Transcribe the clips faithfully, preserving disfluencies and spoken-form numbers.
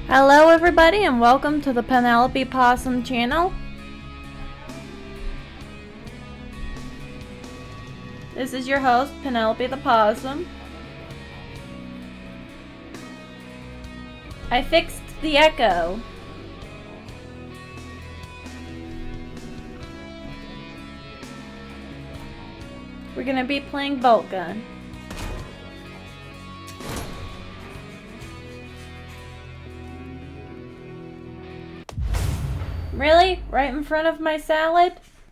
Hello everybody and welcome to the Penelope Possum channel. This is your host, Penelope the Possum. I fixed the echo. We're gonna be playing Bolt Gun. Really? Right in front of my salad?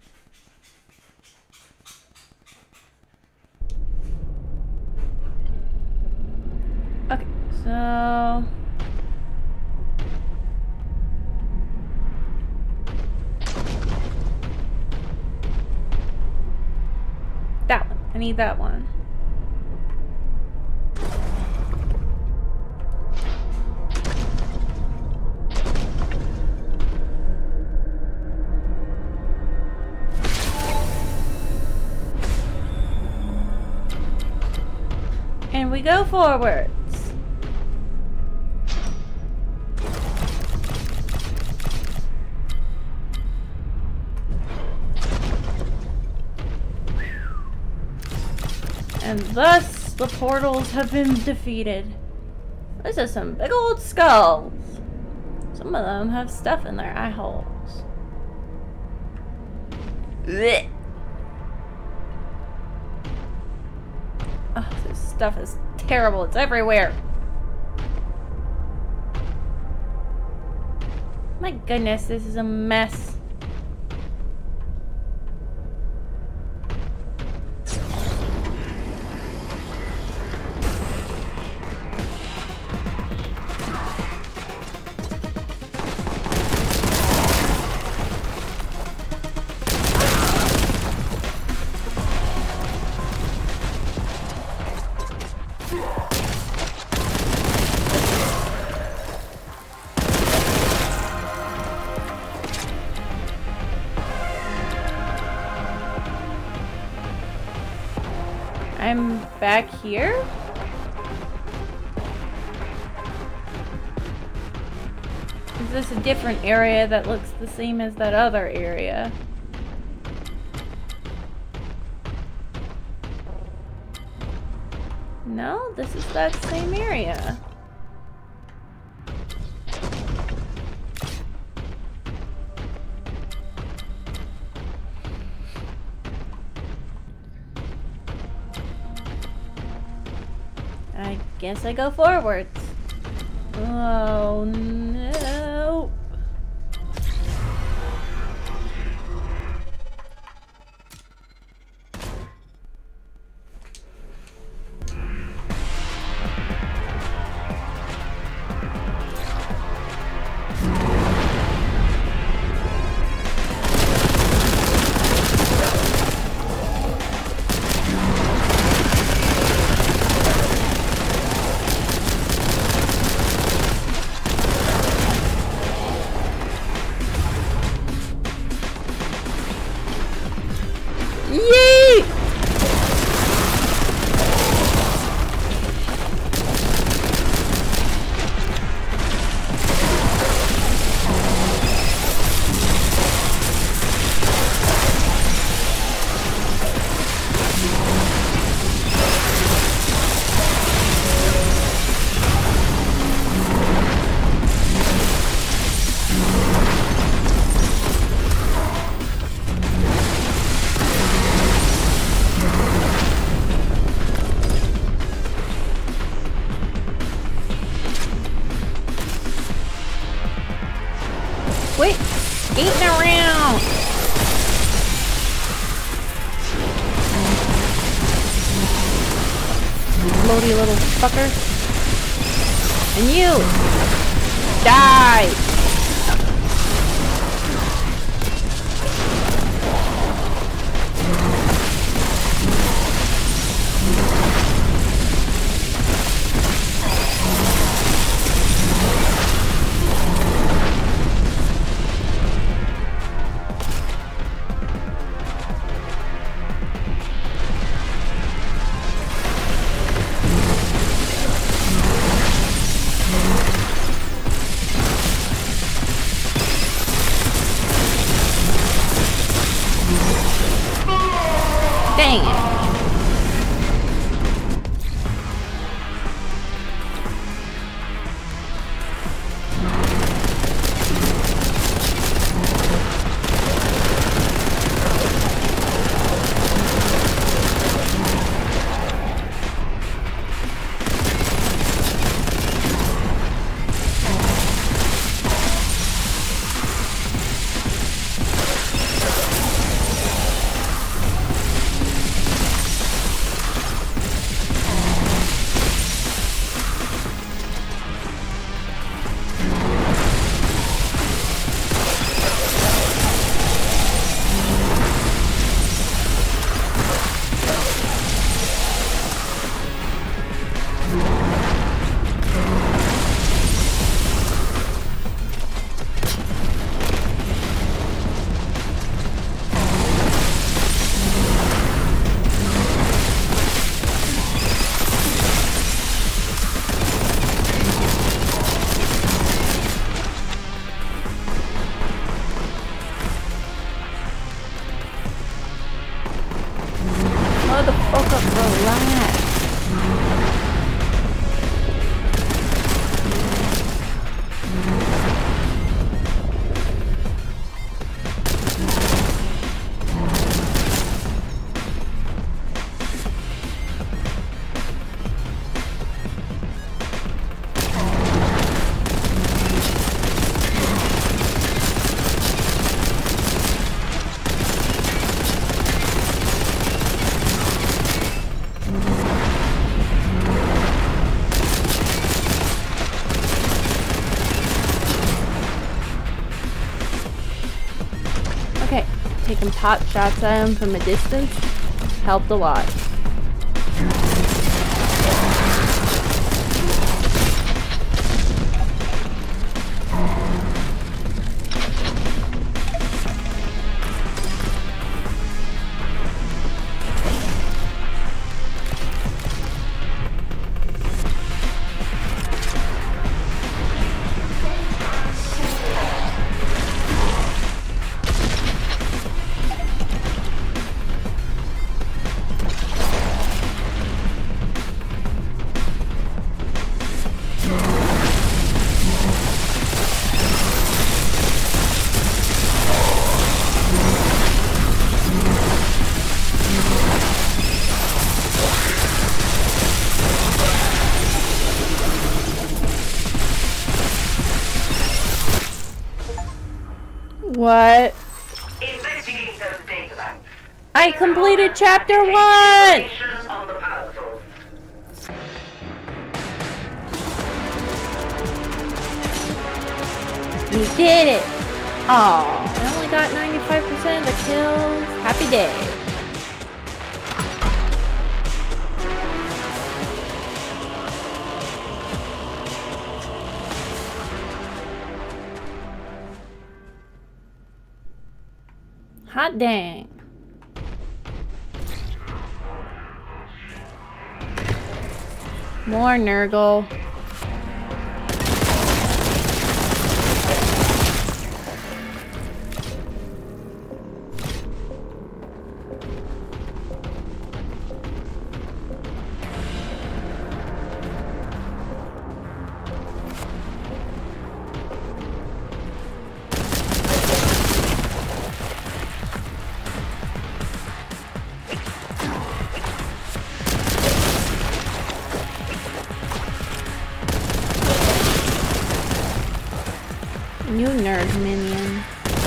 Okay, so... that one. I need that one. And we go forwards. And thus, the portals have been defeated. This is some big old skulls. Some of them have stuff in their eye holes. Blech. Oh, this stuff is terrible. It's everywhere. My goodness, this is a mess. I'm back here? Is this a different area that looks the same as that other area? No, this is that same area. I guess I go forwards. Oh no. Yeet! Quit skating around! Floaty little fucker. And you! Die! Dang it. Taking pot shots at him from a distance helped a lot. What? I completed chapter one! You did it! Aw, I only got ninety-five percent of the kills. Happy day. Hot dang. More Nurgle. You nerd minion.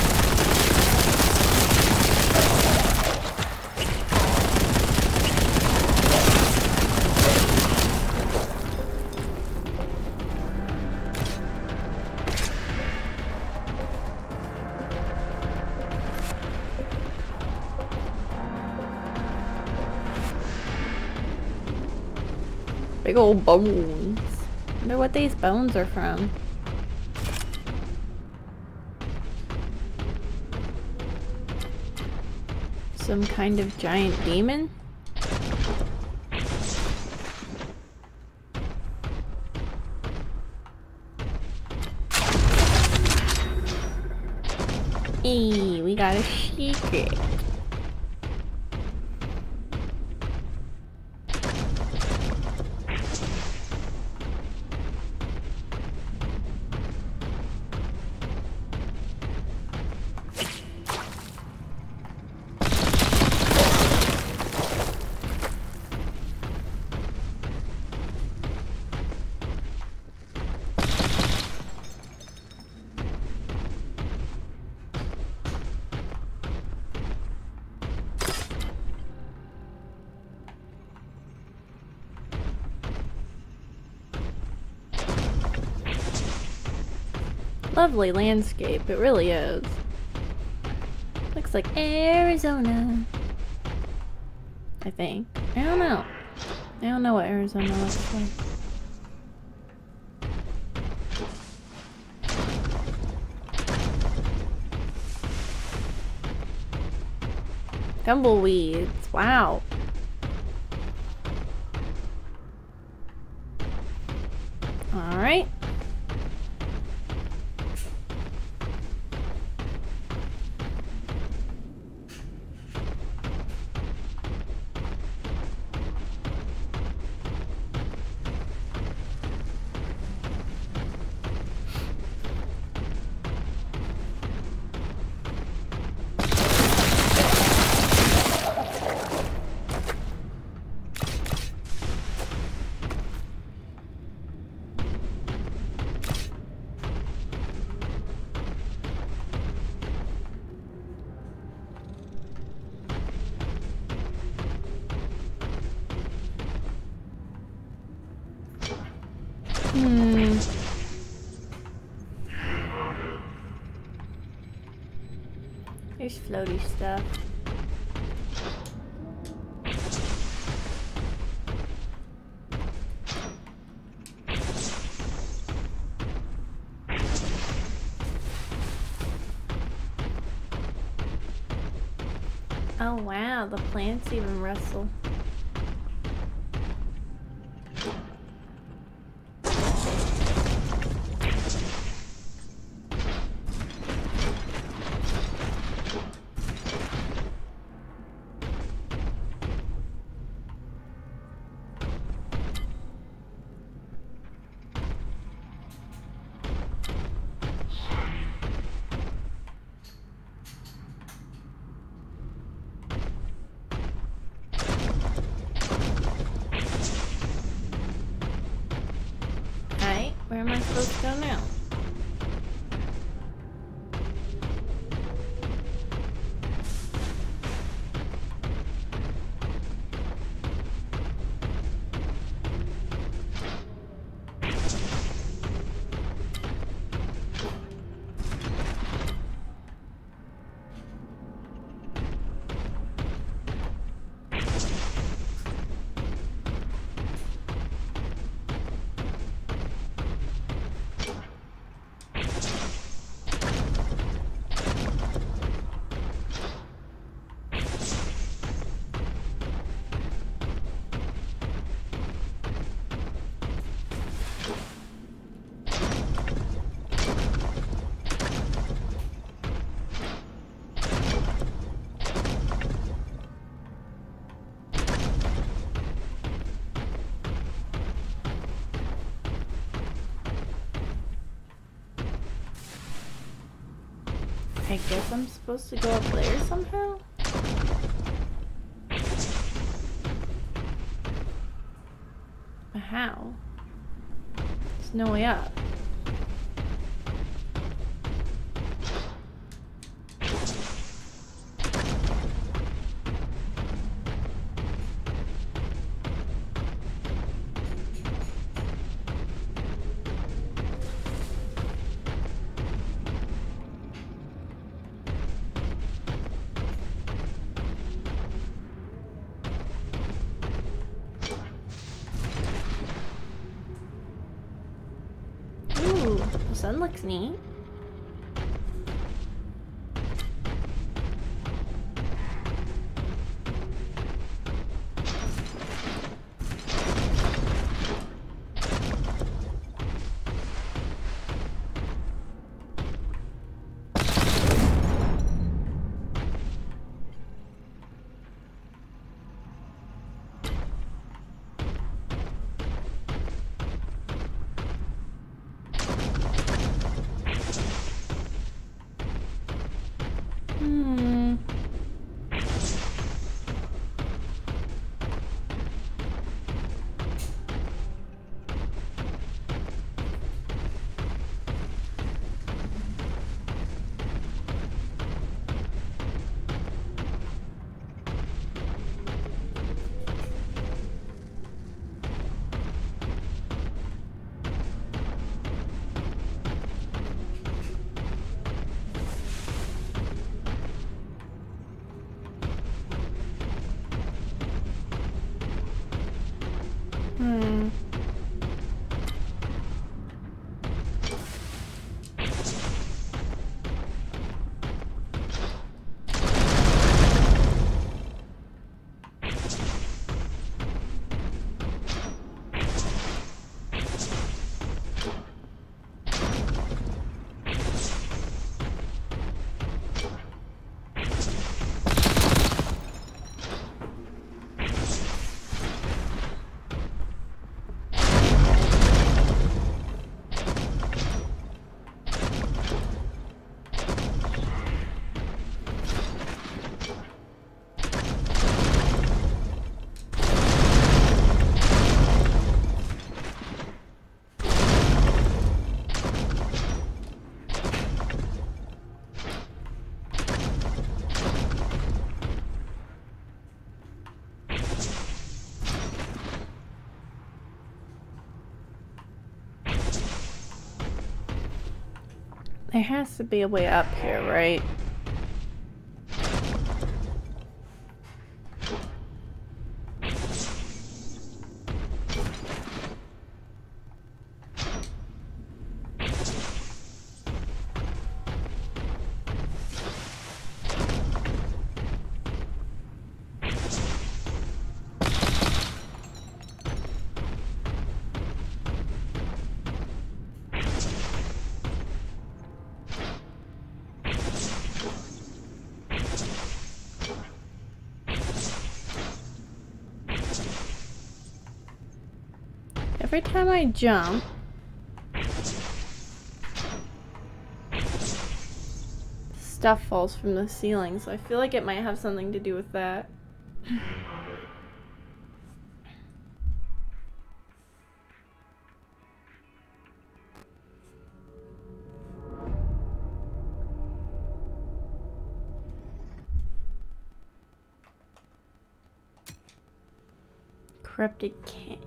Big old bones. I wonder what these bones are from. Some kind of giant demon? Eee, we got a secret. Lovely landscape, it really is. Looks like Arizona. I think. I don't know. I don't know what Arizona looks like. Tumbleweeds. Wow. All right. Hmm. There's floaty stuff. Oh wow, the plants even rustle. Where am I supposed to go now? I guess I'm supposed to go up there somehow? But how? There's no way up. The sun looks neat. There has to be a way up here, right? Every time I jump, stuff falls from the ceiling, so I feel like it might have something to do with that. Cryptid Canyon.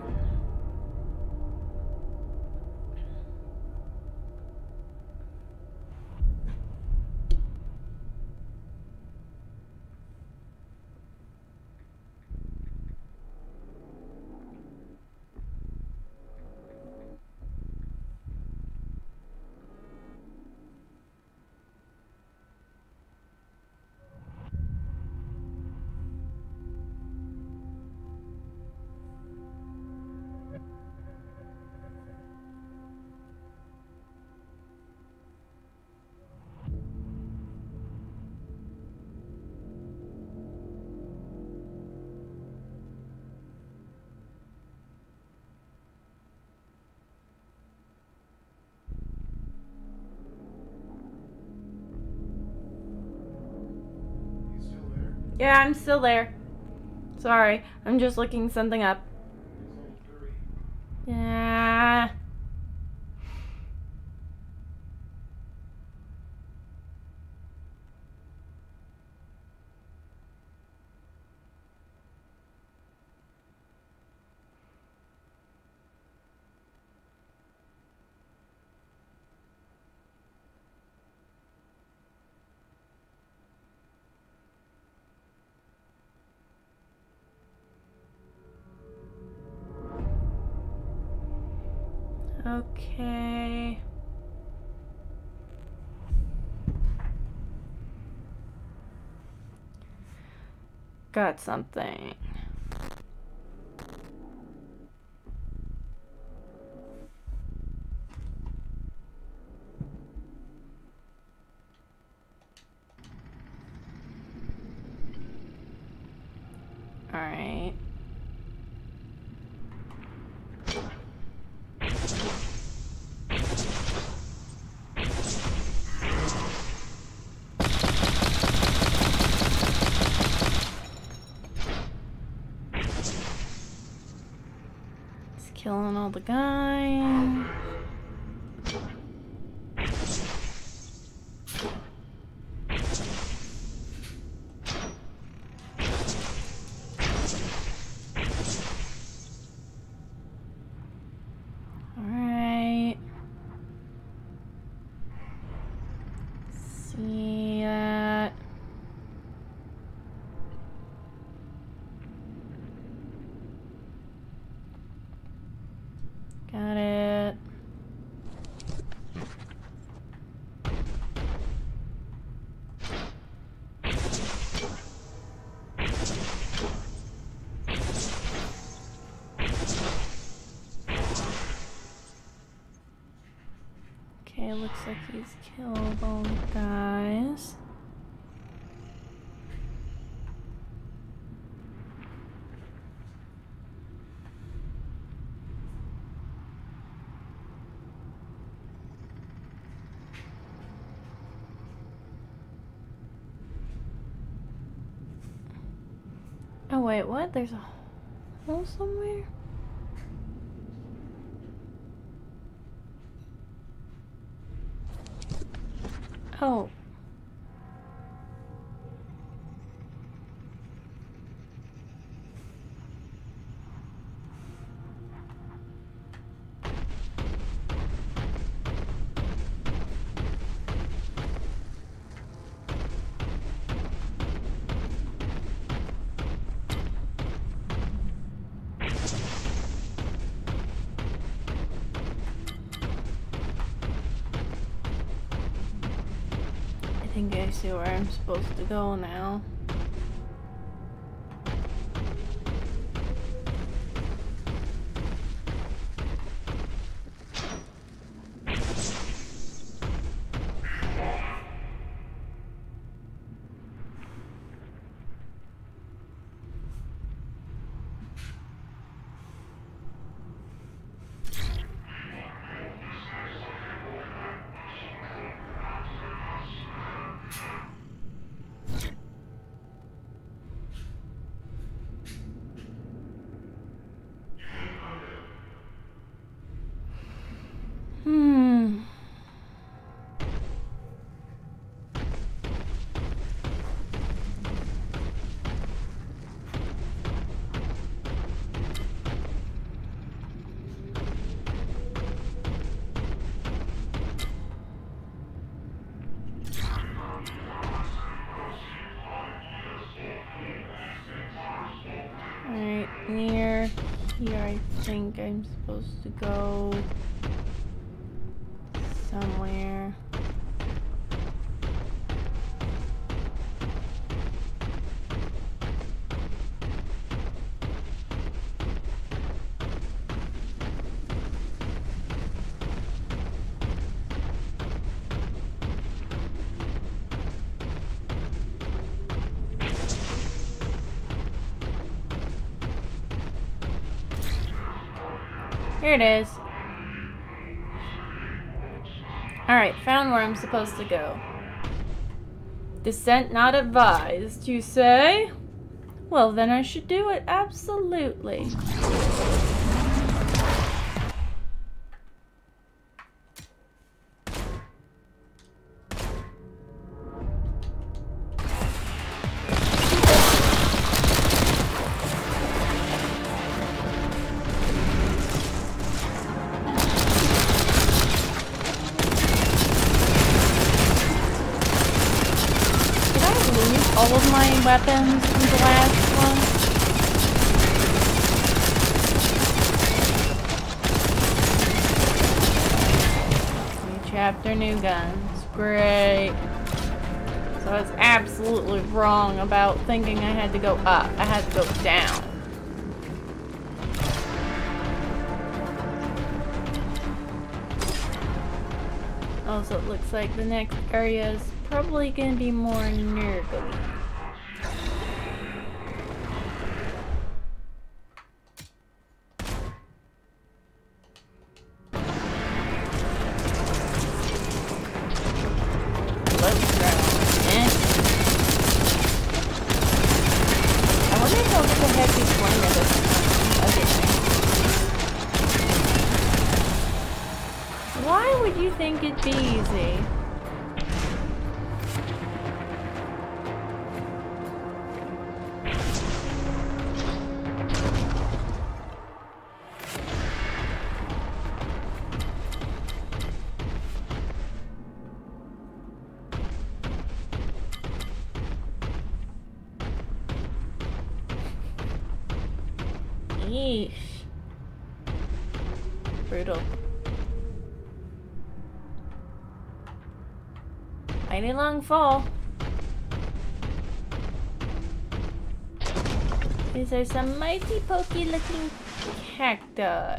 Yeah, I'm still there. Sorry, I'm just looking something up. Yeah. Okay. Got something. All right. Killing all the guys. All right. See that. Got it. Okay, looks like he's killed all the guys. Oh wait, what? There's a hole somewhere? Oh. think I see where I'm supposed to go now. Hmm. Alright, near here I think I'm supposed to go somewhere. Here it is. Alright, found where I'm supposed to go. Descent not advised, you say? Well, then I should do it, absolutely. All of my weapons from the last one. New chapter, new guns. Great. So I was absolutely wrong about thinking I had to go up. I had to go down. Also, it looks like the next area is probably gonna be more nerdy. Why would you think it'd be easy? Yeesh. Brutal. Mighty long fall. These are some mighty pokey looking cacti.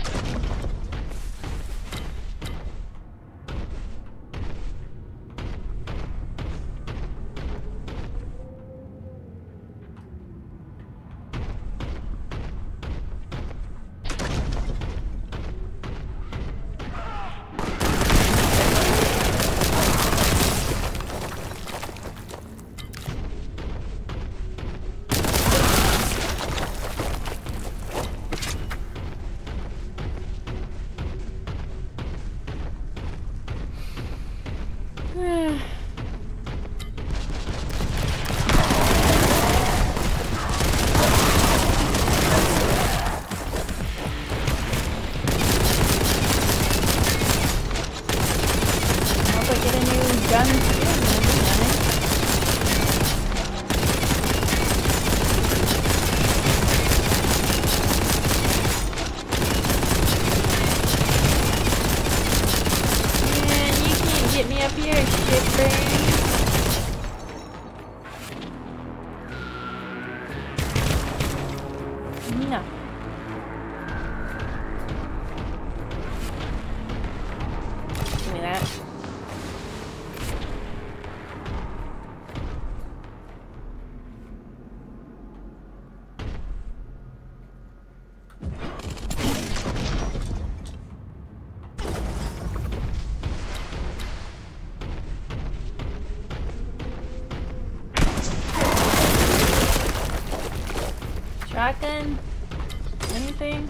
Shotgun? Anything?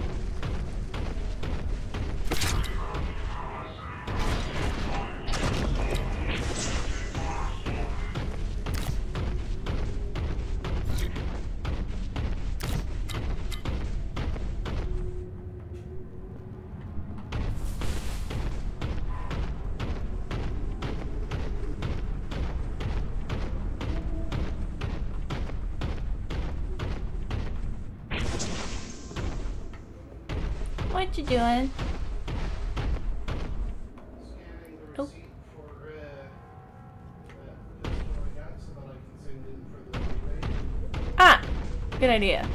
What you doing? Oh. Ah! Good idea.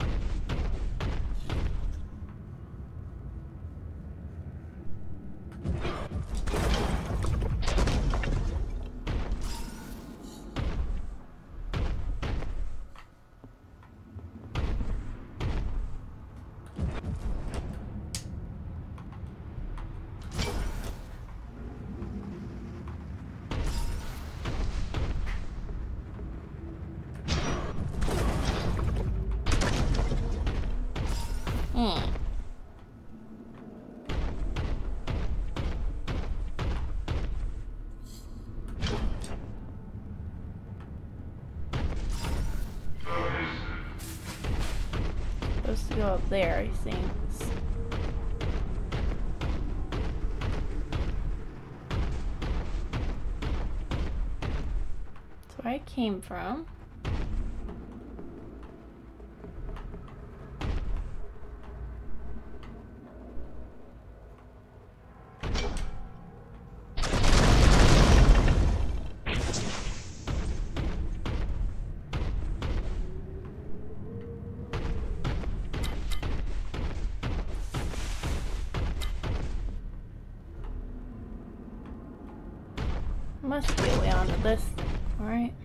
Hmm. Supposed to go up there, I think. That's where I came from. Must be a way onto this, alright?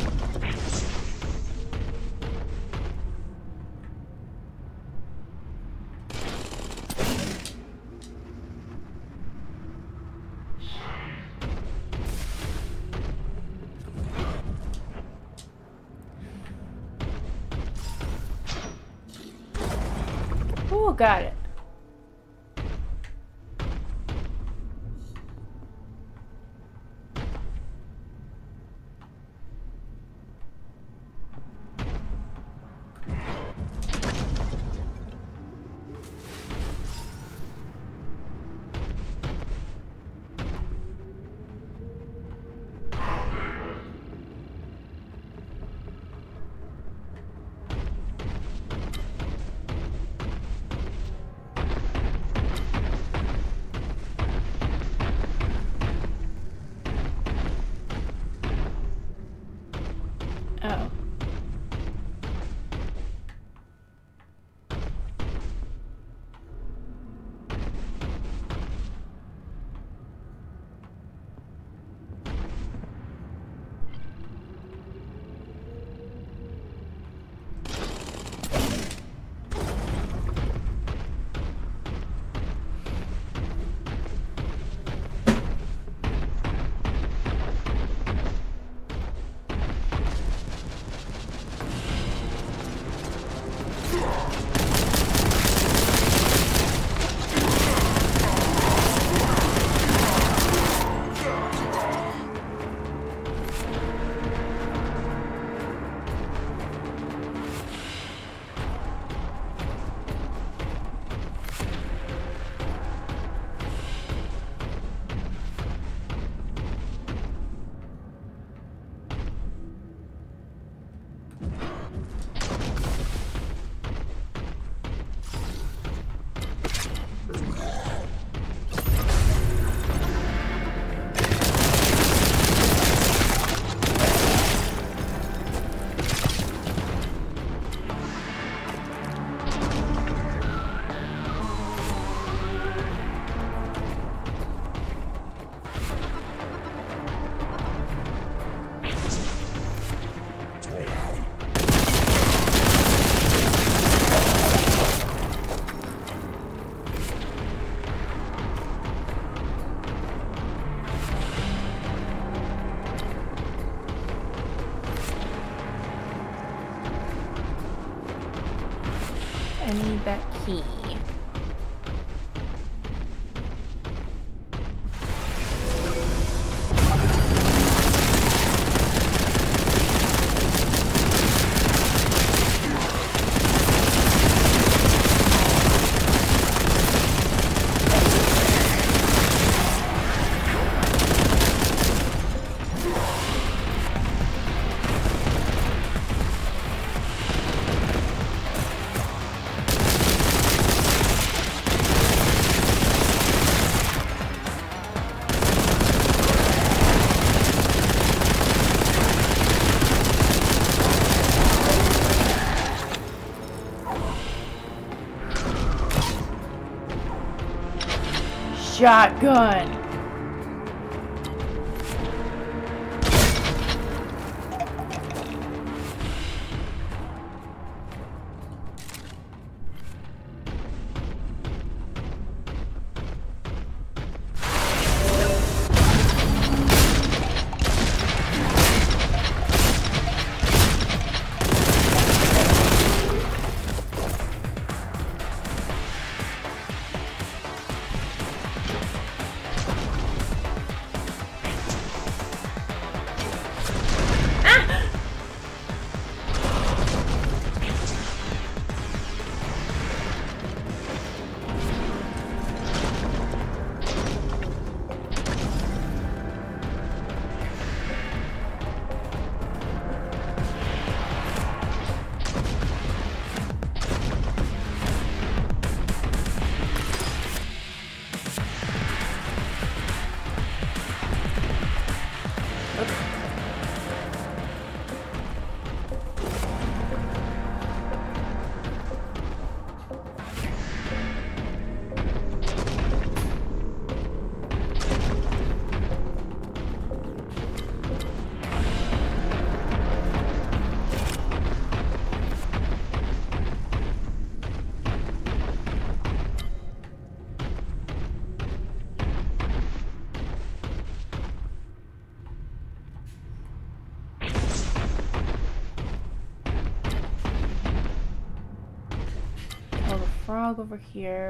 Oh, got it. Oh. I need that key. Shotgun. Frog over here.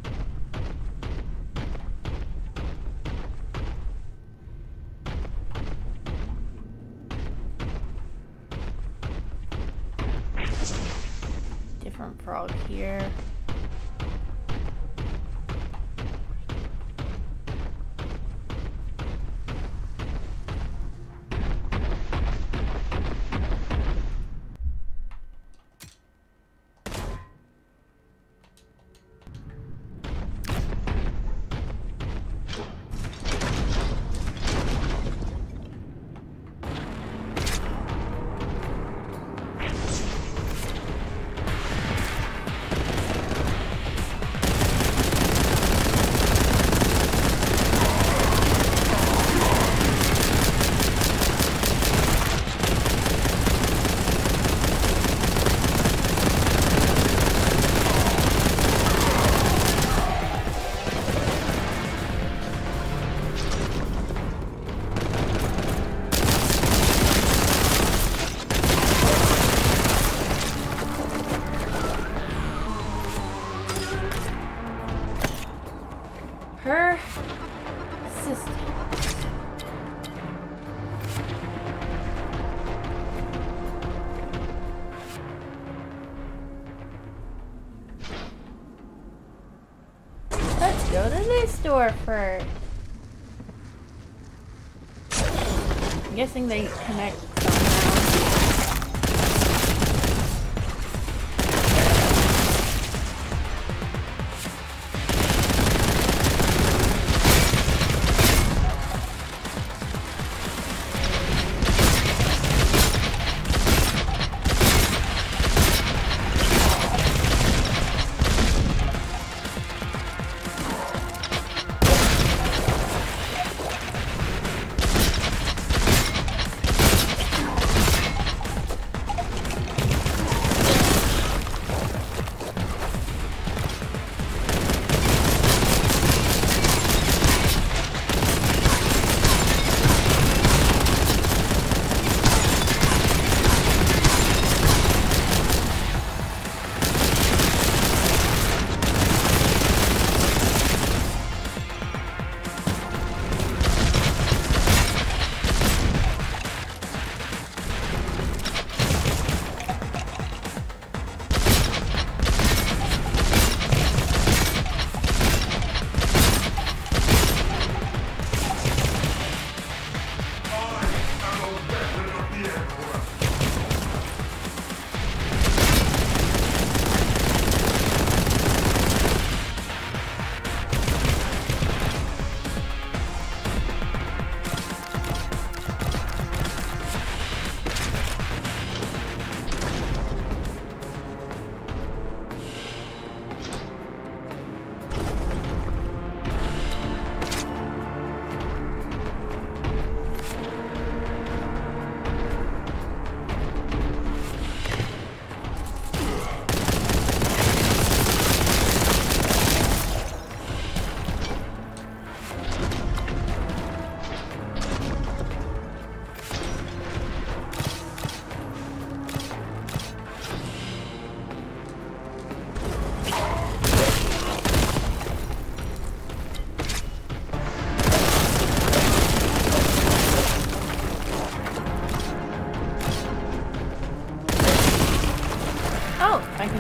Different frog here. Her sister. Let's go to this store first. I'm guessing they connect somehow.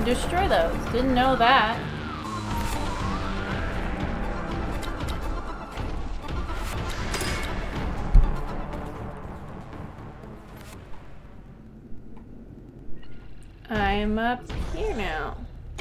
destroy those. Didn't know that. I'm up here now.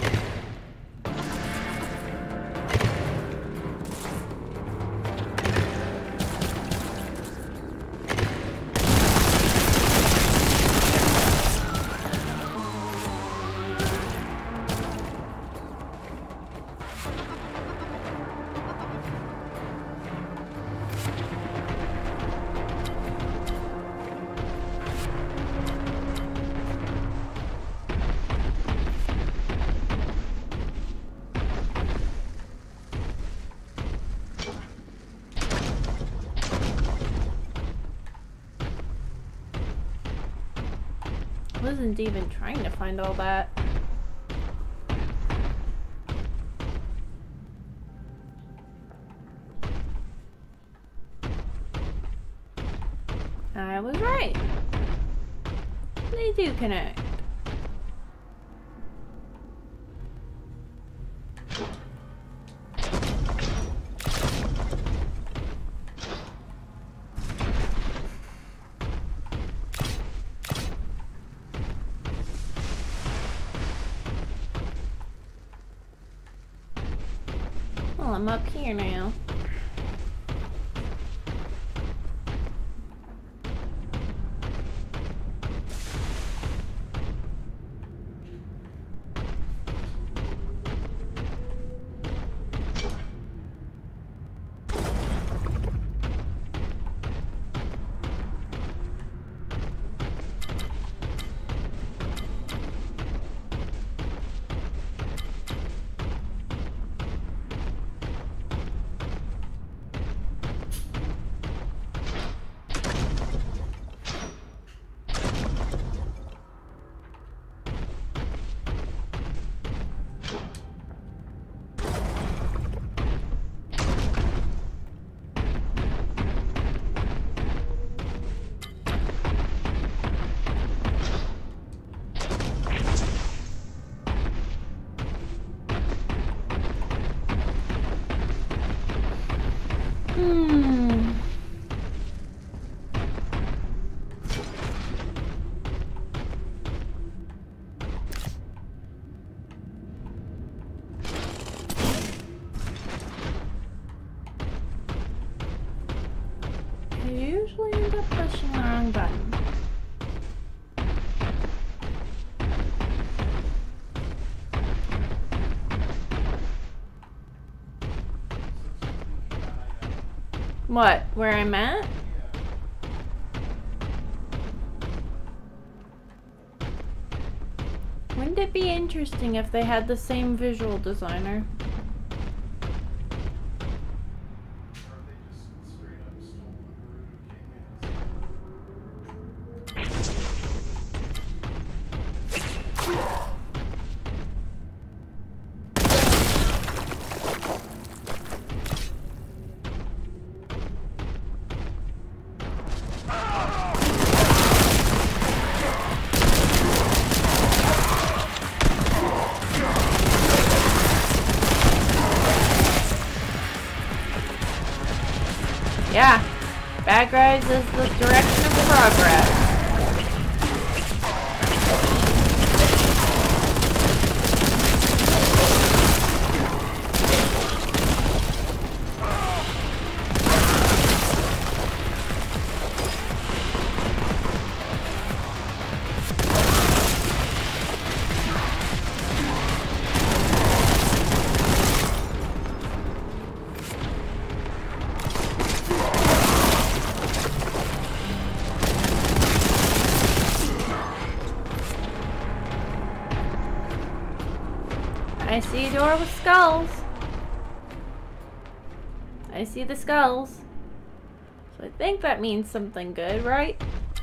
I wasn't even trying to find all that. I was right. They do connect. Well, I'm up here now. Hmm. I usually end up pushing the wrong button. What? Where I'm at? Wouldn't it be interesting if they had the same visual designer? Yeah, bad guys is the direction of progress. I see a door with skulls. I see the skulls. So I think that means something good, right?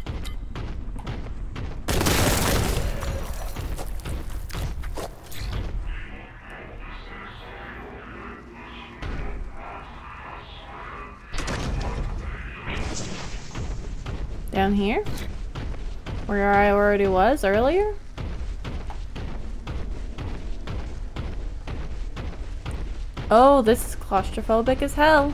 Down here? Where I already was earlier? Oh, this is claustrophobic as hell.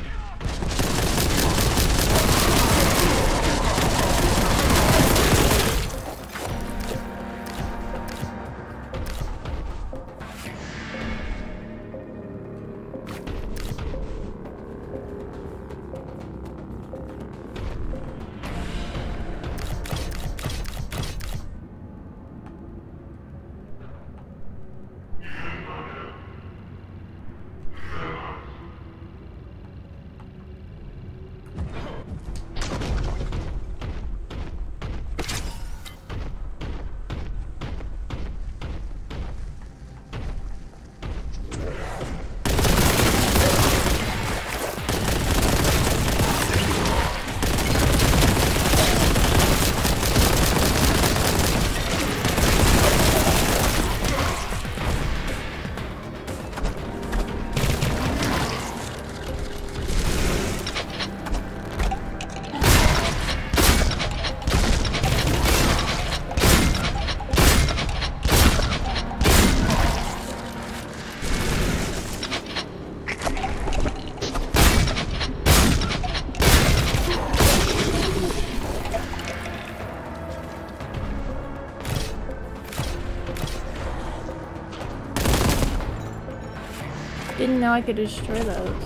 Didn't know I could destroy those.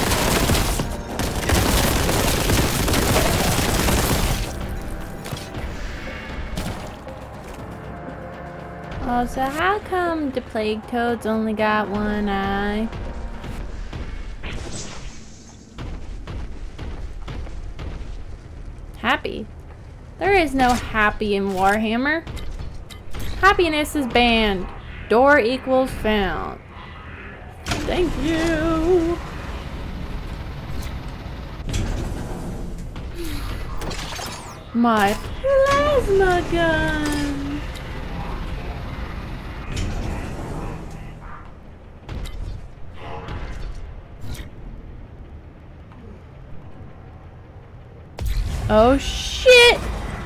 Oh, so how come the plague toads only got one eye? Happy? There is no happy in Warhammer. Happiness is banned. Door equals found. Thank you. My plasma gun. Oh shit.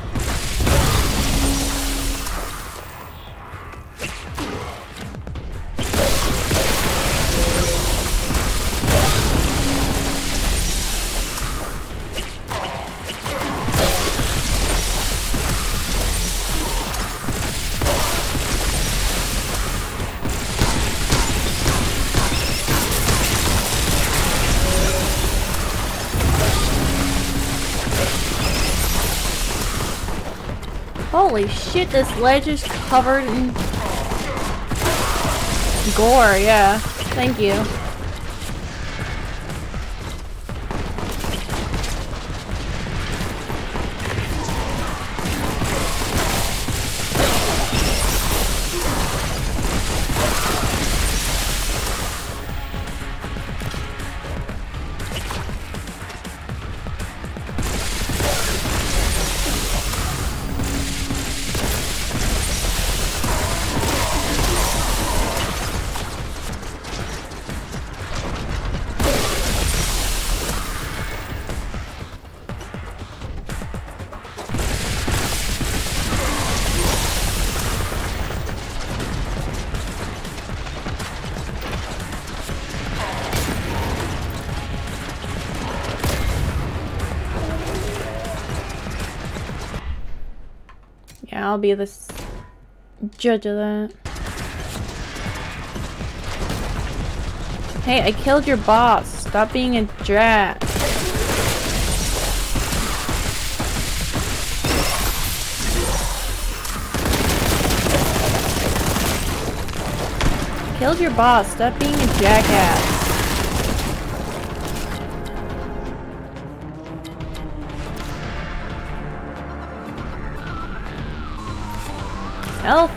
Holy shit, this ledge is covered in gore, yeah. Thank you. Yeah, I'll be the judge of that. Hey, I killed your boss. Stop being a drat. Killed your boss. Stop being a jackass. Elf.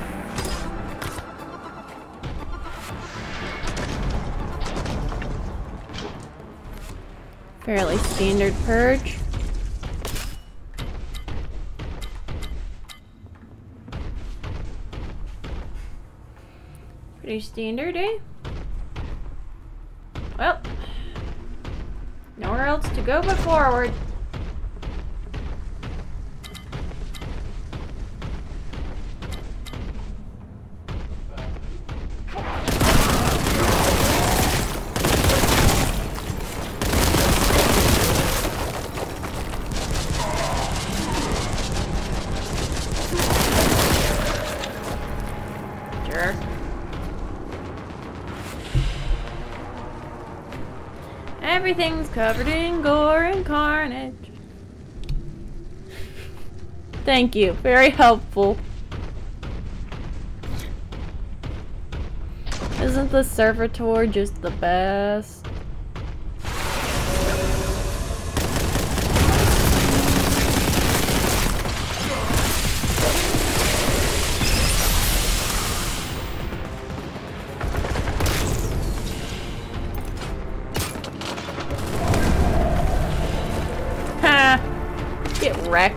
Fairly standard purge. Pretty standard, eh? Well, nowhere else to go but forward. Everything's covered in gore and carnage. Thank you. Very helpful. Isn't the servitor just the best? Ha! Get wrecked.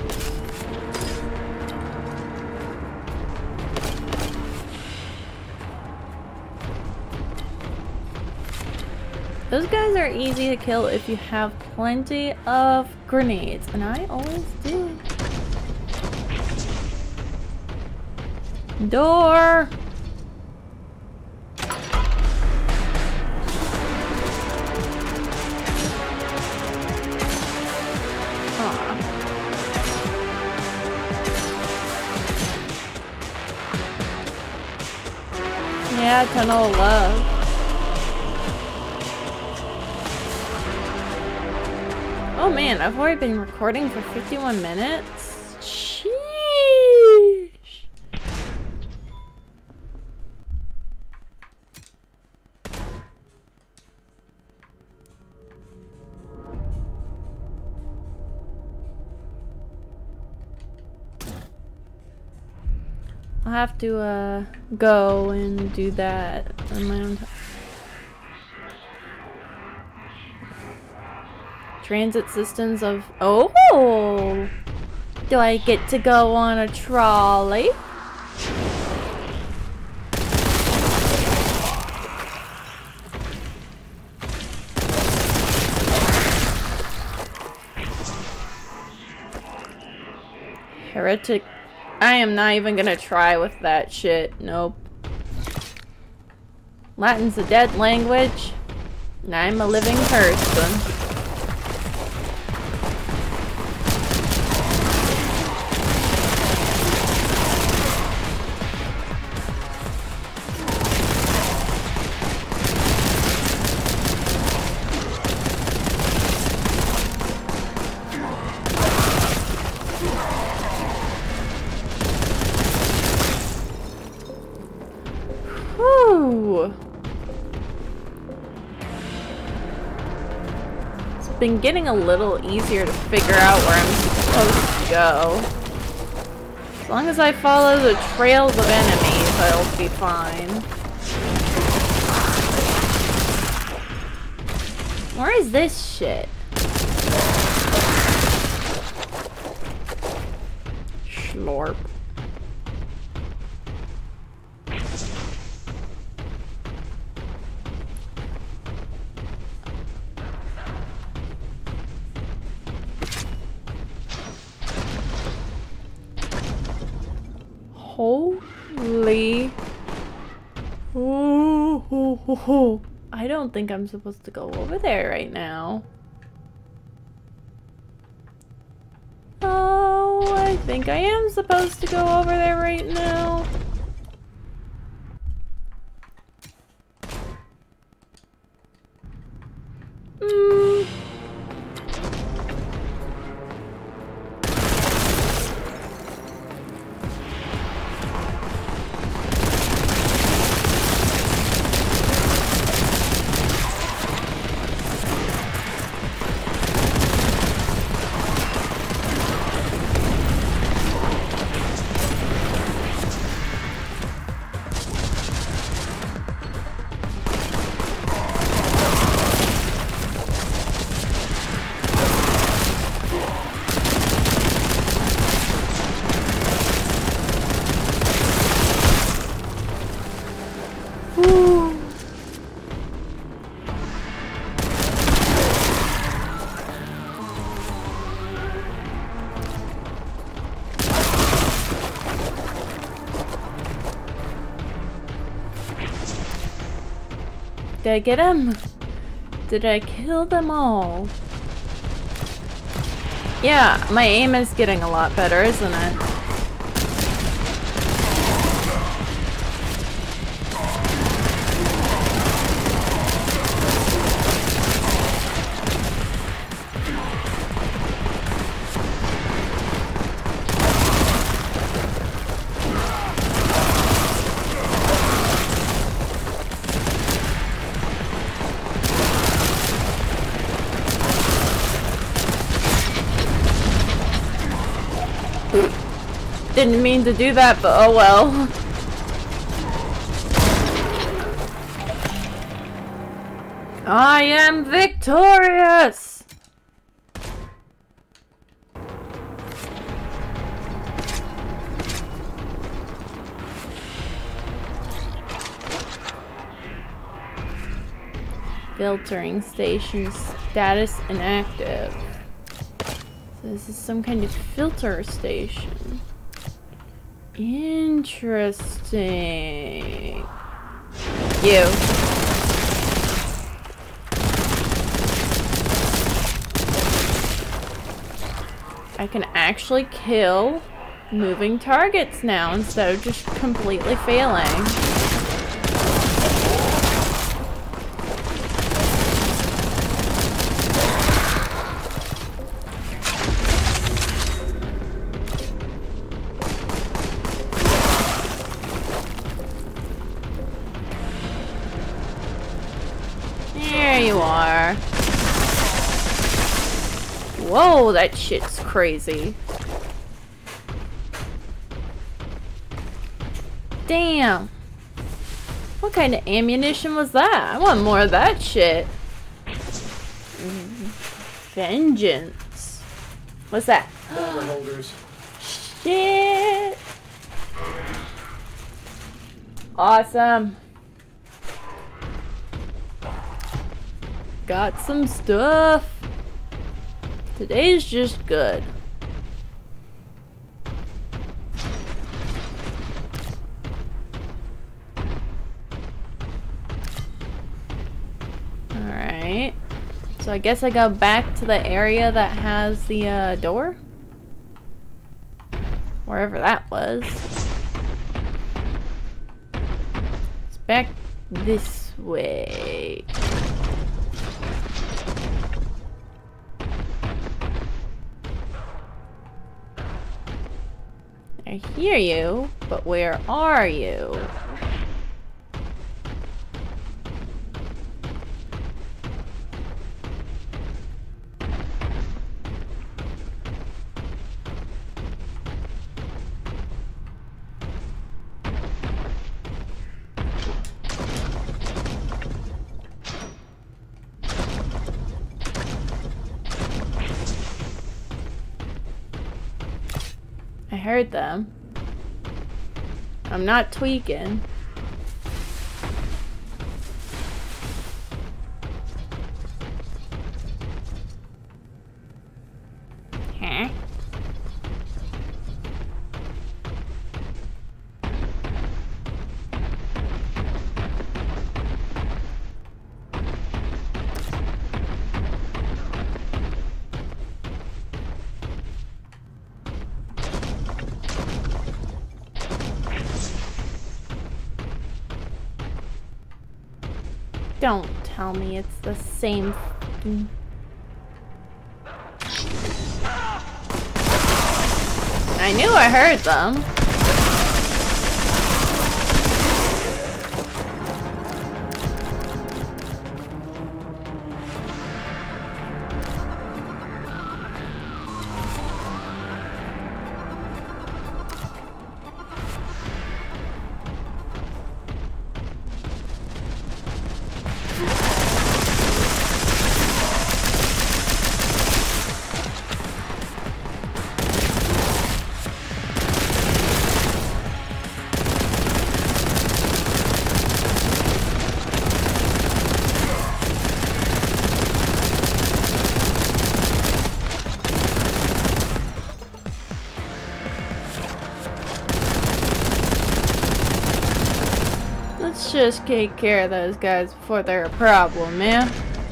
Those guys are easy to kill if you have plenty of grenades, and I always do. Door! Aw. Yeah, tunnel of love. Oh man, I've already been recording for fifty-one minutes? Sheesh! I'll have to uh, go and do that on my own time. Transit systems of... Oh! Do I get to go on a trolley? Heretic. I am not even gonna try with that shit. Nope. Latin's a dead language. And I'm a living person. Been getting a little easier to figure out where I'm supposed to go. As long as I follow the trails of enemies, I'll be fine. Where is this shit? Schlorp. Holy. Ooh, ooh, ooh, ooh. I don't think I'm supposed to go over there right now. Oh, I think I am supposed to go over there right now. Hmm. Did I get him? Did I kill them all? Yeah, my aim is getting a lot better, isn't it? Didn't mean to do that, but oh well. I am victorious! Filtering station status inactive. So this is some kind of filter station. Interesting. You. I can actually kill moving targets now instead of just completely failing. There you are. Whoa, that shit's crazy. Damn. What kind of ammunition was that? I want more of that shit. Vengeance. What's that? Holders. Shit. Awesome. Got some stuff. Today's just good. Alright. So I guess I go back to the area that has the uh, door? Wherever that was. It's back this way. I hear you, but where are you? I heard them. I'm not tweaking. Huh? Don't tell me it's the same thing. I knew I heard them. Let's just take care of those guys before they're a problem, man.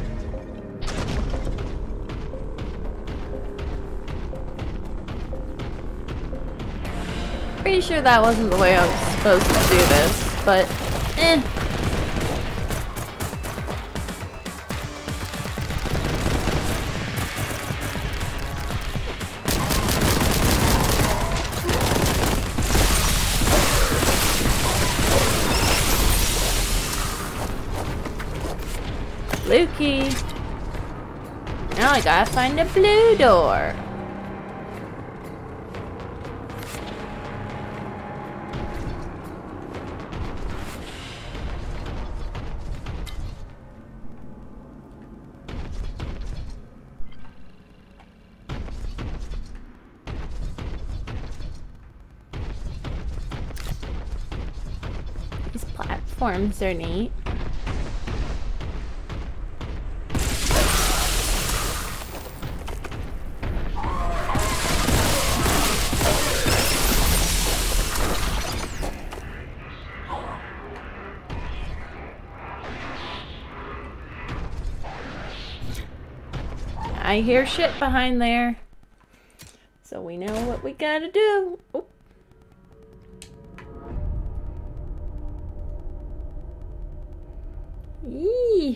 Pretty sure that wasn't the way I was supposed to do this, but eh. Blue key. Now I gotta find a blue door. platforms are neat. I hear shit behind there. So we know what we gotta do. Oop. Yee.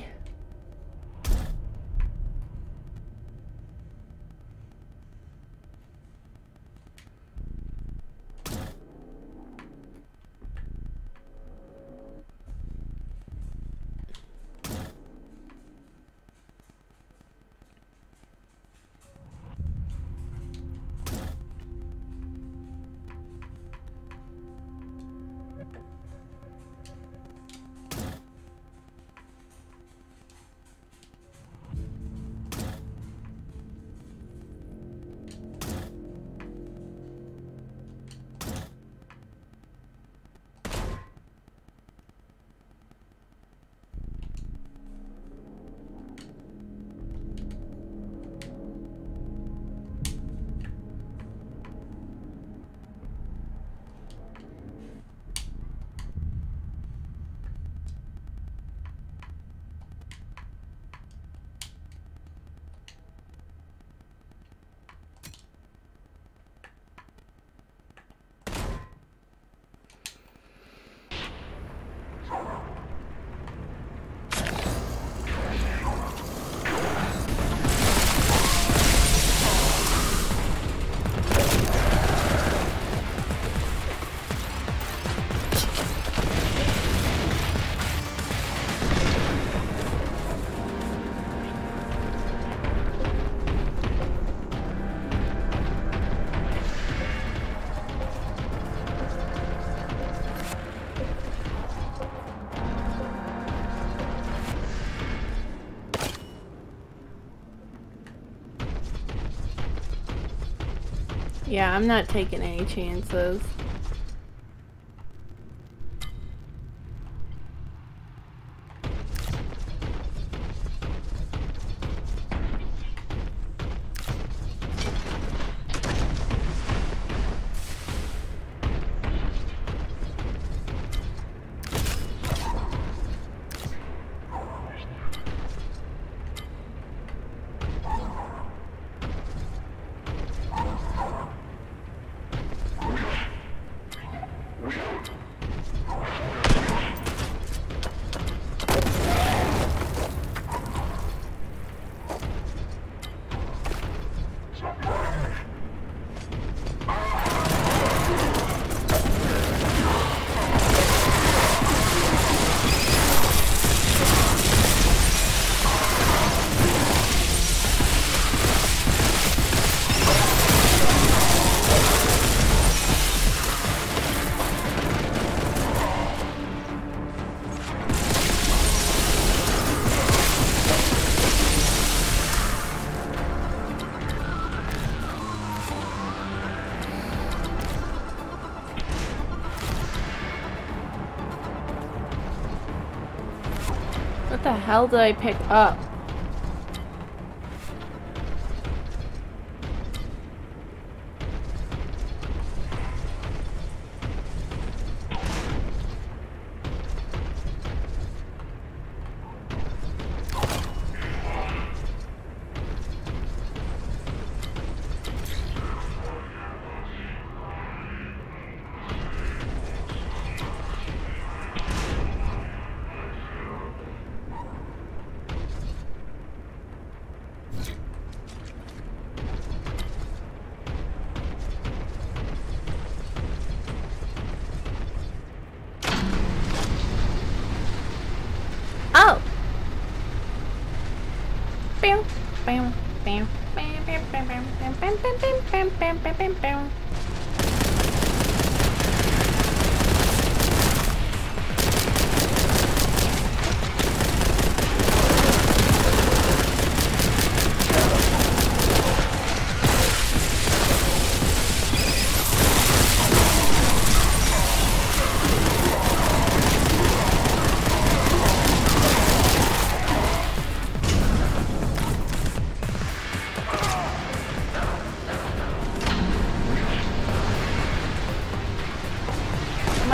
Yeah, I'm not taking any chances. What the hell did I pick up? Oh! Bam, bam, bam, bam, bam, bam, bam, bam, bam, bam, bam, bam, bam, bam.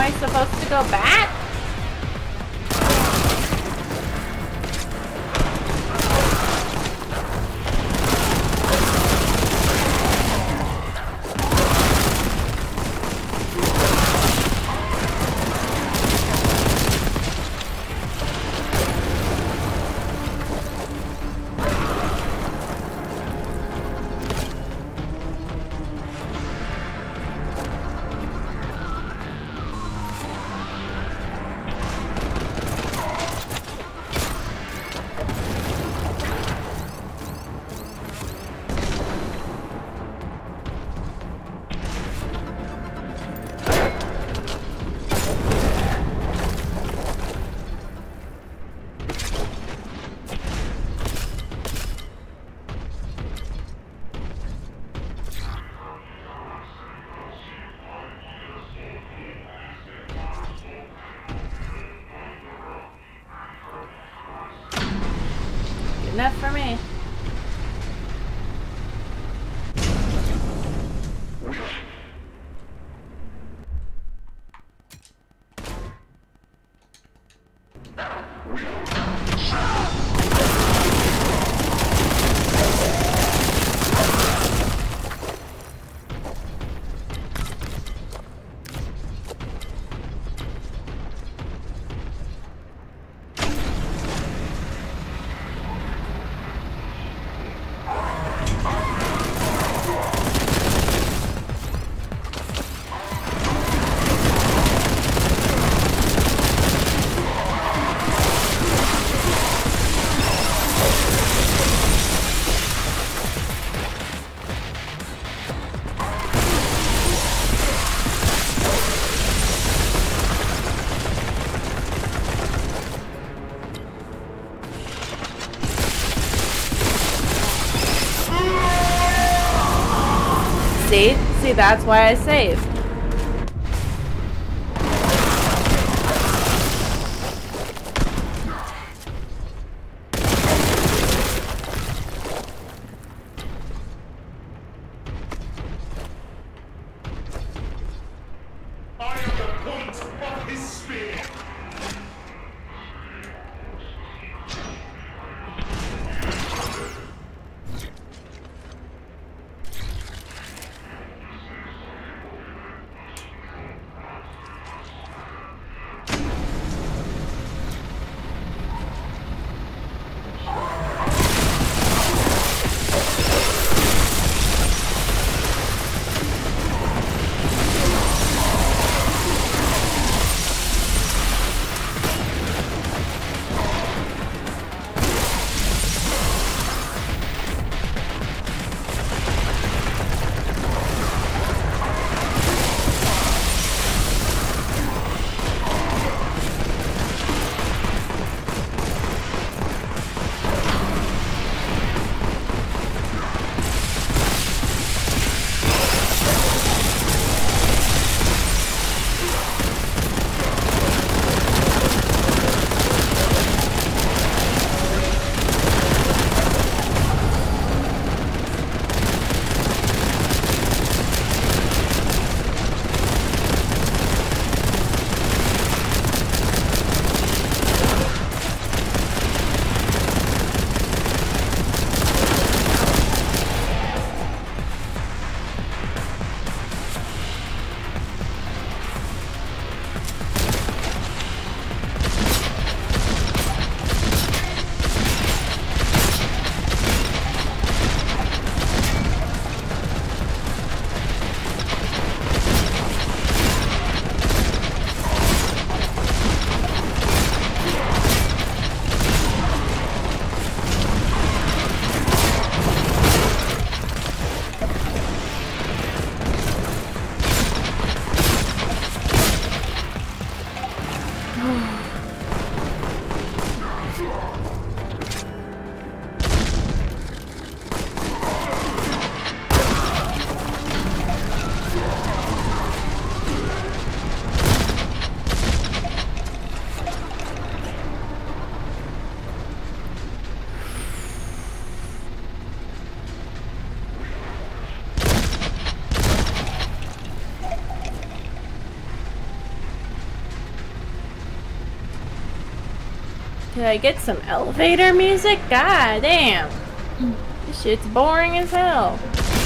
I supposed to go back? Enough for me. See? See, that's why I saved. I am the point of his spear. Could I get some elevator music? God damn. This shit's boring as hell.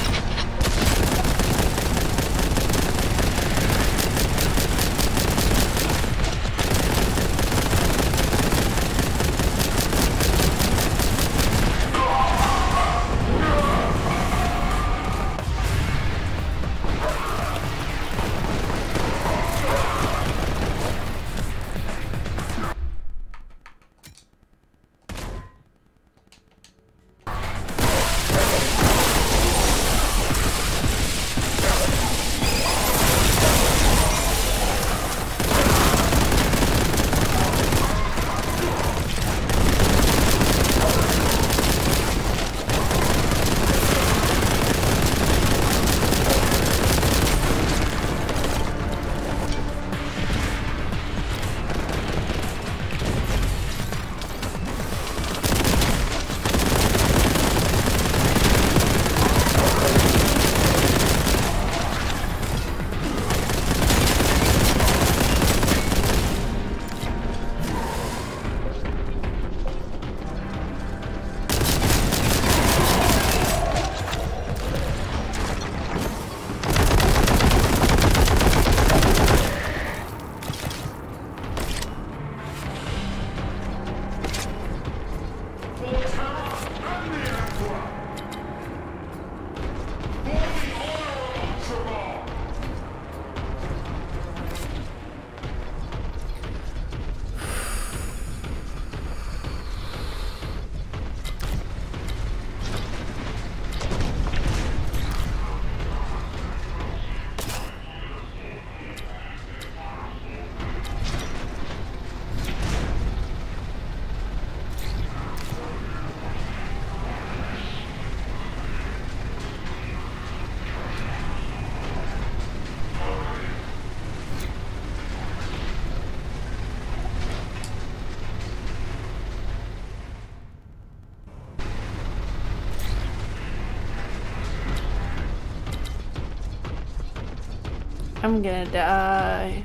I'm gonna die.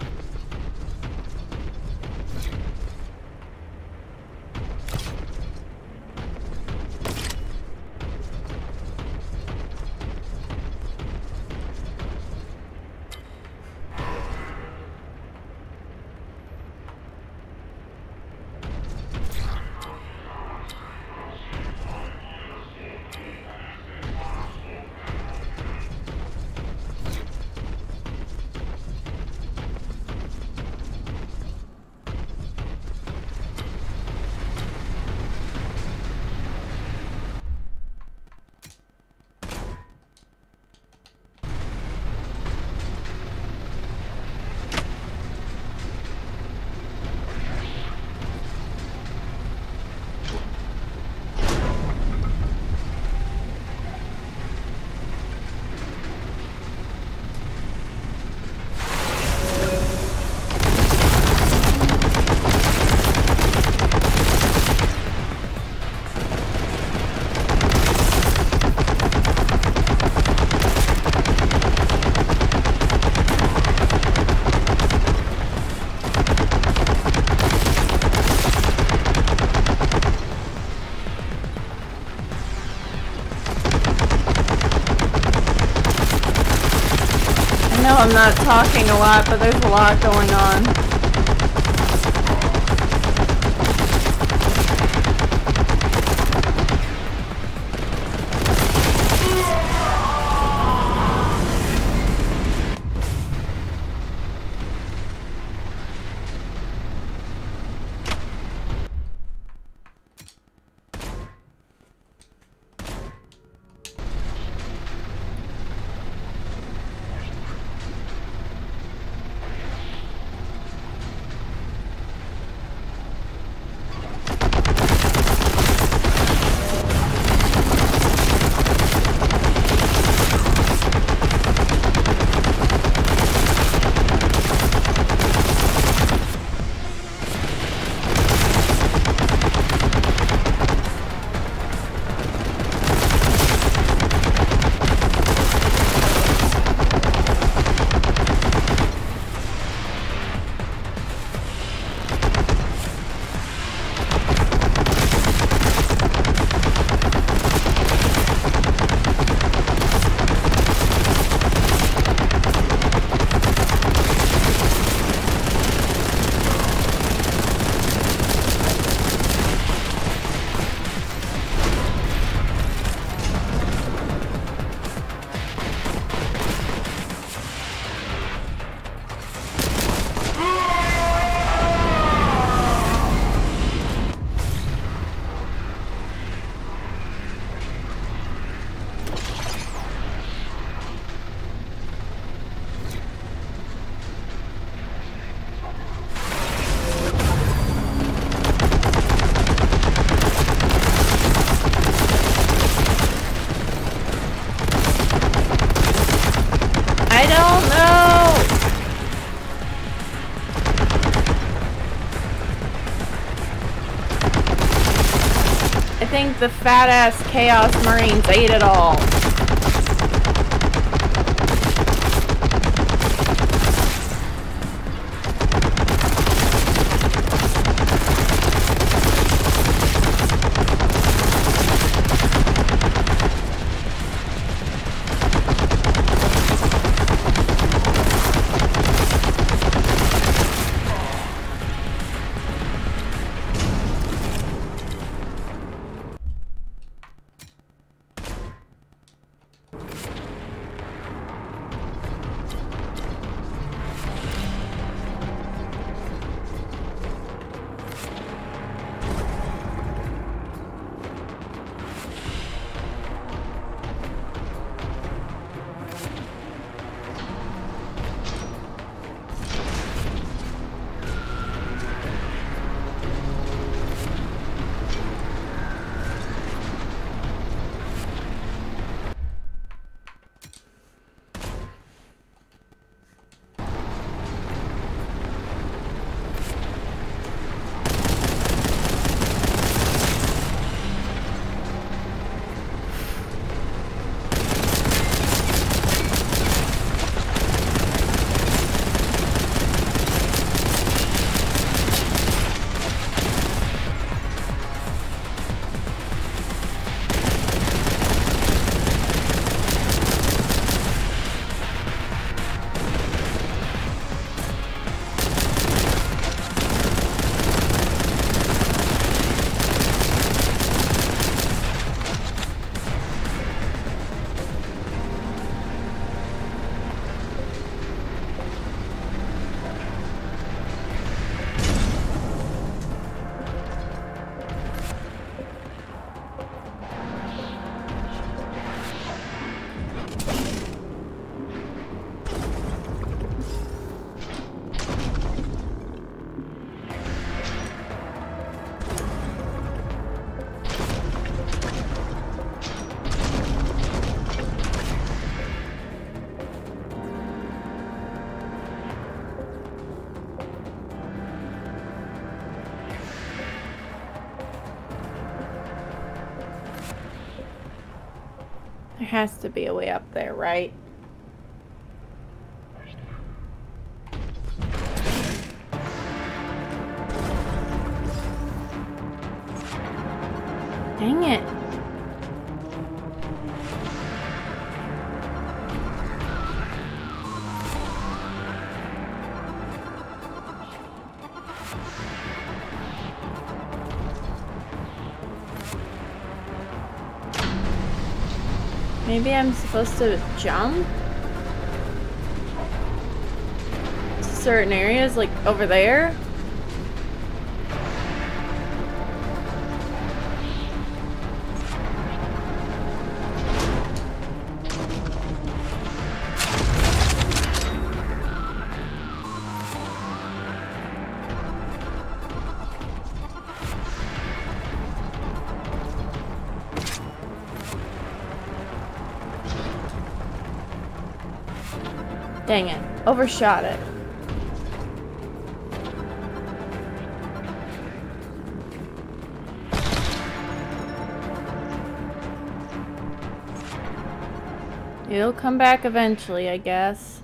I know I'm not talking a lot, but there's a lot going on. think the fat-ass Chaos Marines ate it all. There has to be a way up there, right? Dang it. Maybe I'm supposed to jump to certain areas, like over there? Dang it. Overshot it. It'll come back eventually, I guess.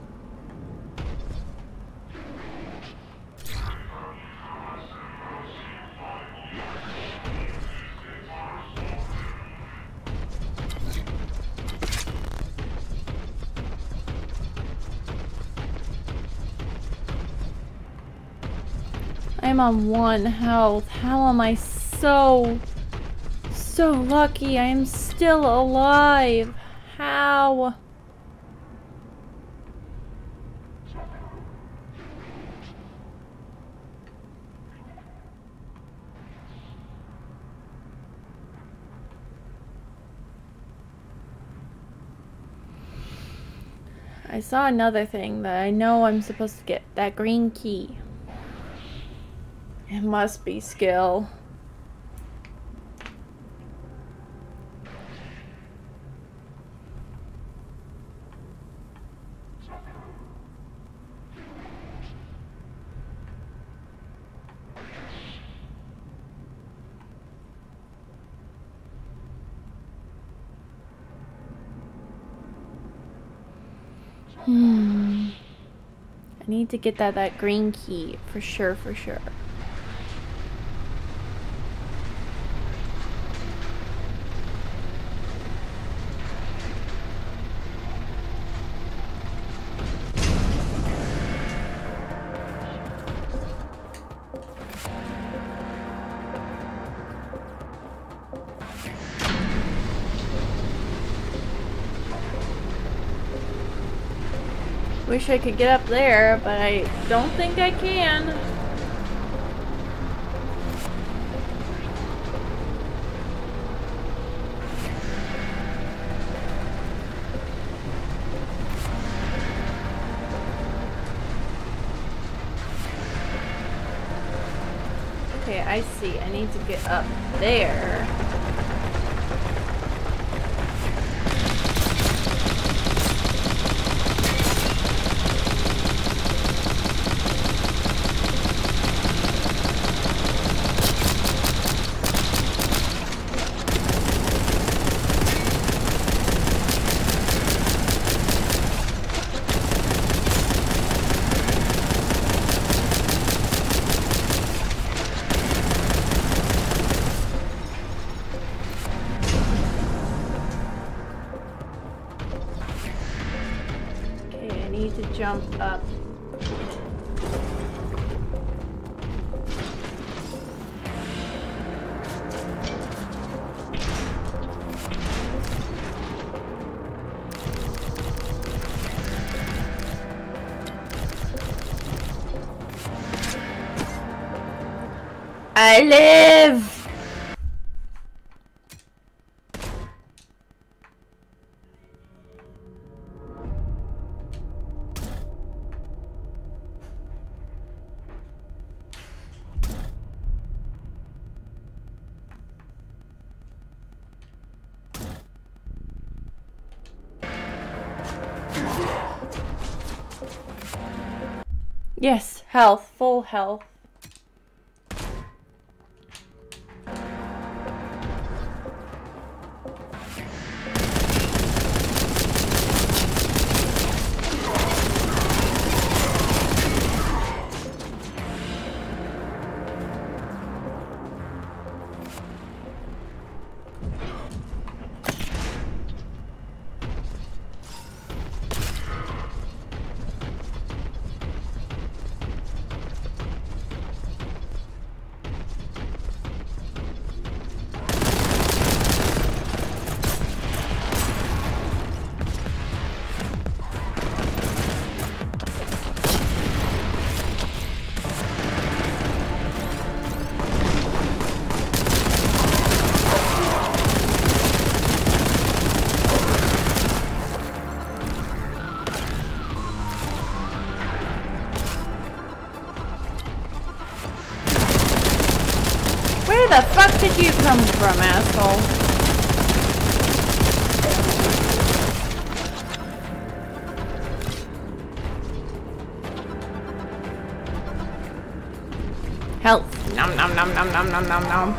I'm on one health. How am I so, so lucky? I am still alive. How? I saw another thing that I know I'm supposed to get. That green key. It must be skill. Hmm. I need to get that that green key for sure, for sure. Wish I could get up there, but I don't think I can. Okay, I see. I need to get up there. Jump up. I live! Yes, health, full health. Where the fuck did you come from, asshole? Health. Nom nom nom nom nom nom nom nom.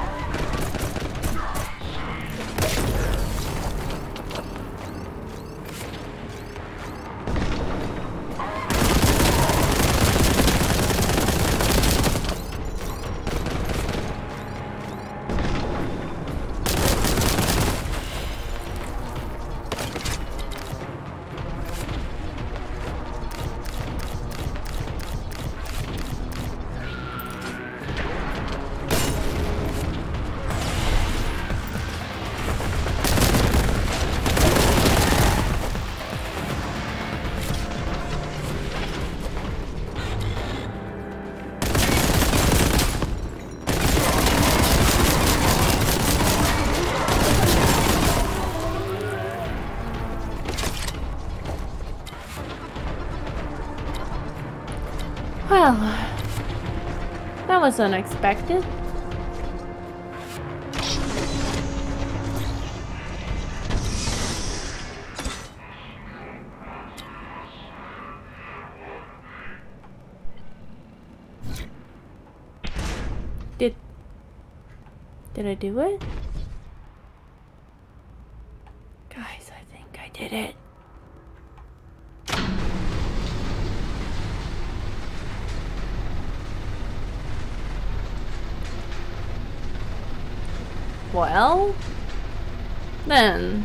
Well, that was unexpected. Did... Did I do it? Guys, I think I did it. Well, then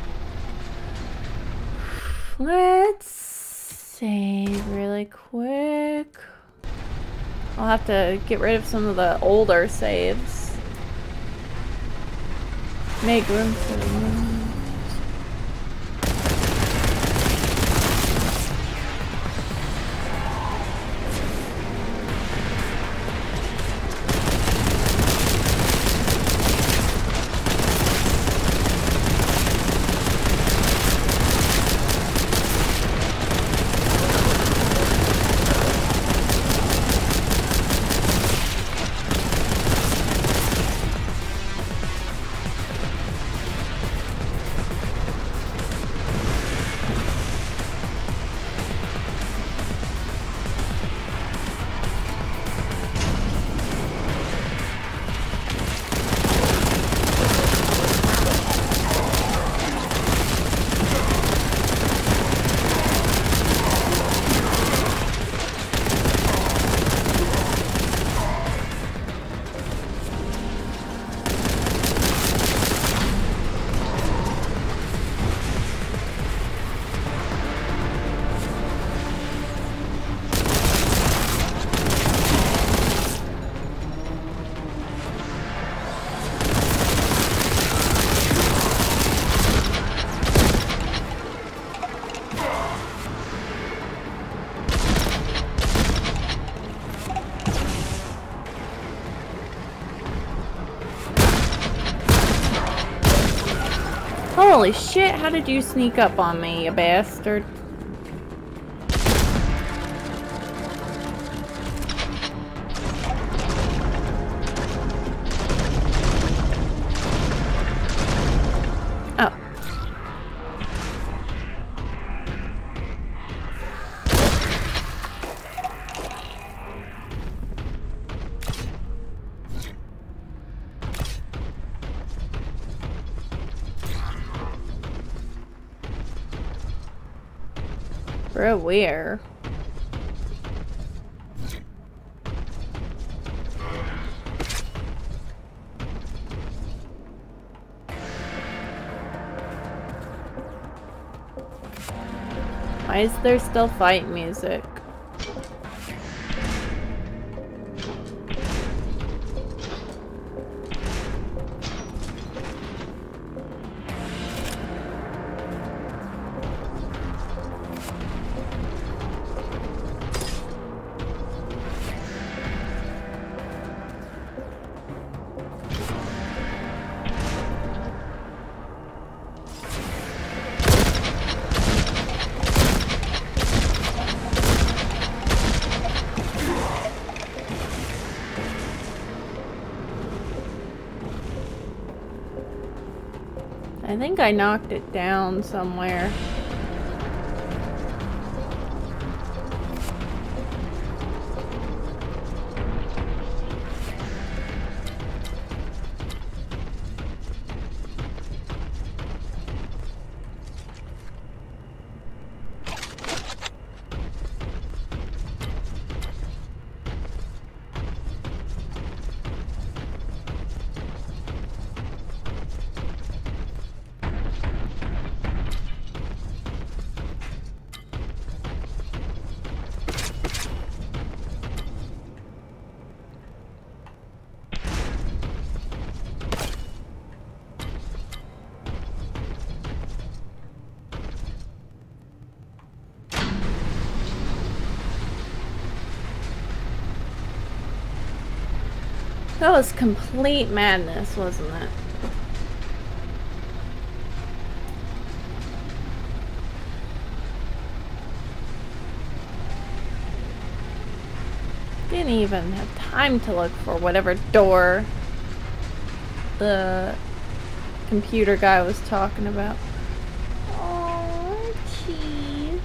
let's save really quick. I'll have to get rid of some of the older saves. Make room for me. Holy shit, how did you sneak up on me, you bastard? Oh. Bro, where? Why is there still fight music? I think I knocked it down somewhere. That was complete madness, wasn't it? Didn't even have time to look for whatever door the computer guy was talking about. Oh, gee.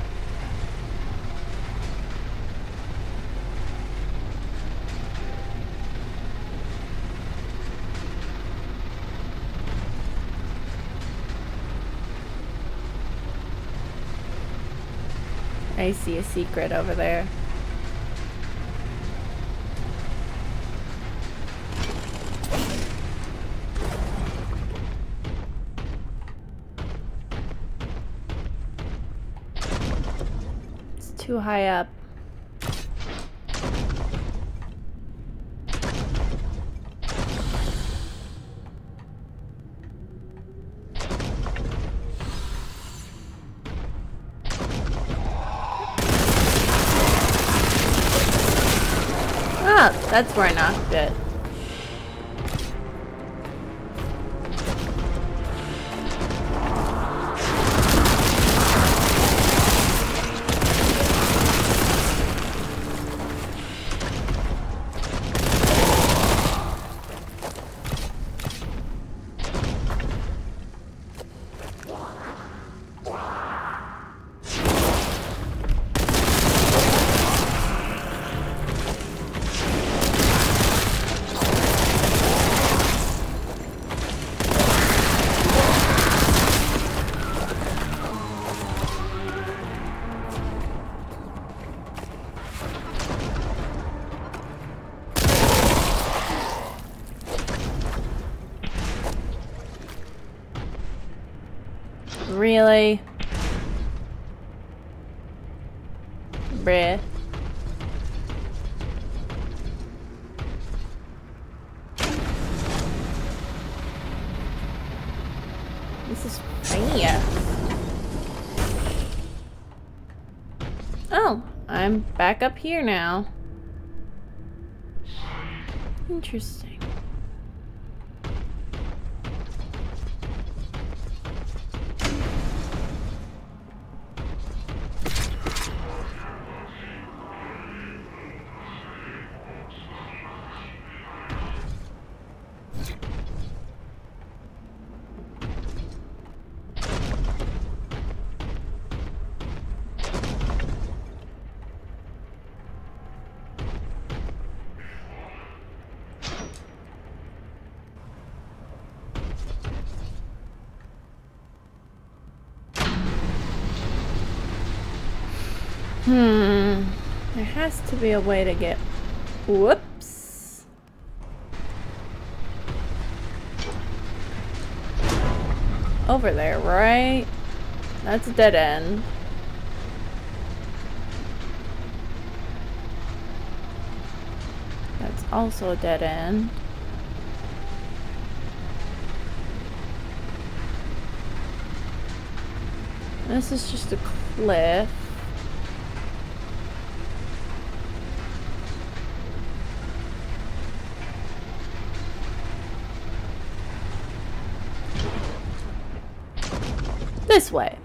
I see a secret over there. too high up. Ah, that's where I knocked it. Really? Bruh. This is fast. Oh, I'm back up here now. Interesting. Hmm. There has to be a way to get... Whoops. Over there, right? That's a dead end. That's also a dead end. This is just a cliff. This way.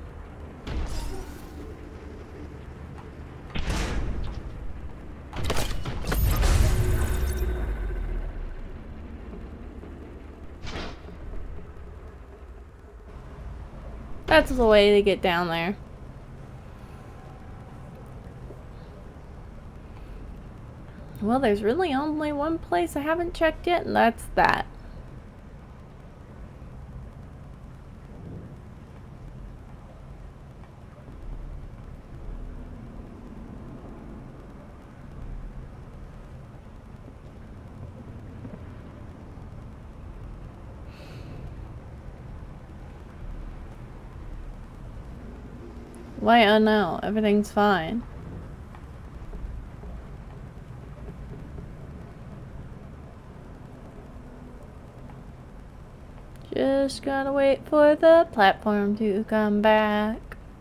That's the way to get down there. Well, there's really only one place I haven't checked yet, and that's that. Why? Oh no, everything's fine. Just gotta wait for the platform to come back.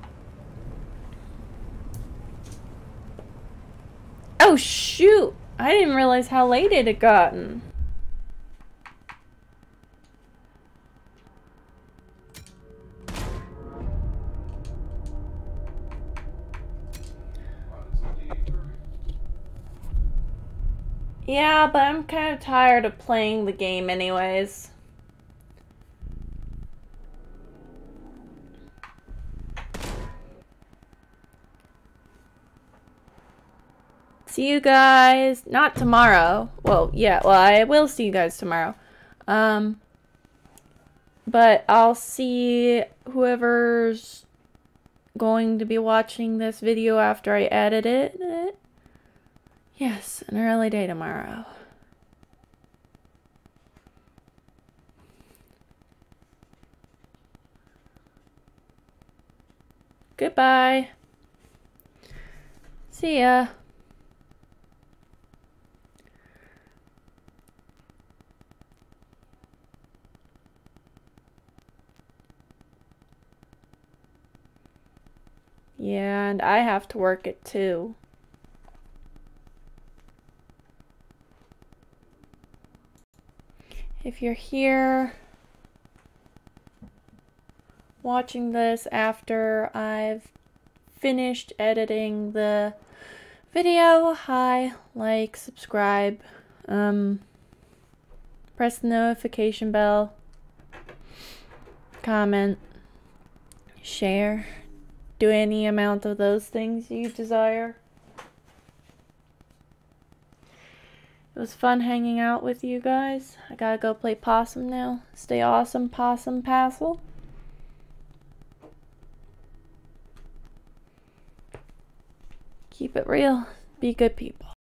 Oh shoot! I didn't realize how late it had gotten. Yeah, but I'm kind of tired of playing the game anyways. See you guys, not tomorrow. Well, yeah, well, I will see you guys tomorrow. Um, but I'll see whoever's going to be watching this video after I edit it. Yes, an early day tomorrow. Goodbye. See ya. Yeah, and I have to work it too. If you're here watching this after I've finished editing the video, hi, like, subscribe, um, press the notification bell, comment, share, do any amount of those things you desire. It was fun hanging out with you guys. I gotta go play possum now. Stay awesome, possum passel. Keep it real. Be good people.